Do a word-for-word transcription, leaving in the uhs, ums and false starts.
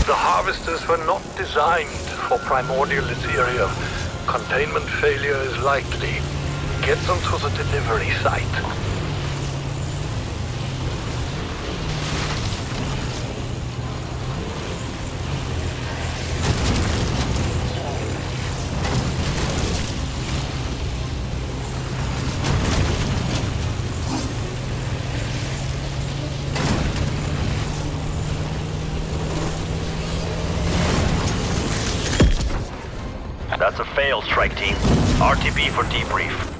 The harvesters were not designed for primordial Ethereum. Containment failure is likely. Get them to the delivery site. That's a fail, strike team. R T B for debrief.